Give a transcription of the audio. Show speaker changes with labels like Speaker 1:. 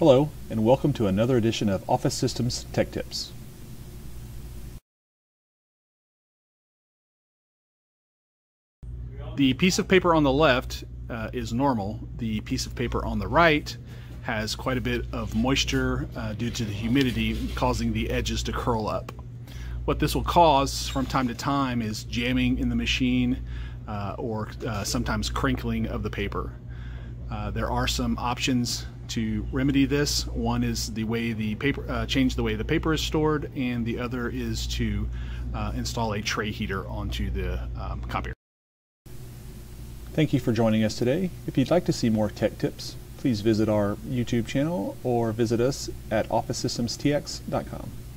Speaker 1: Hello, and welcome to another edition of Office Systems Tech Tips.
Speaker 2: The piece of paper on the left is normal. The piece of paper on the right has quite a bit of moisture due to the humidity, causing the edges to curl up. What this will cause from time to time is jamming in the machine or sometimes crinkling of the paper. There are some options to remedy this. One is the way the paper, change the way the paper is stored, and the other is to install a tray heater onto the copier.
Speaker 1: Thank you for joining us today. If you'd like to see more tech tips, please visit our YouTube channel or visit us at officesystemstx.com.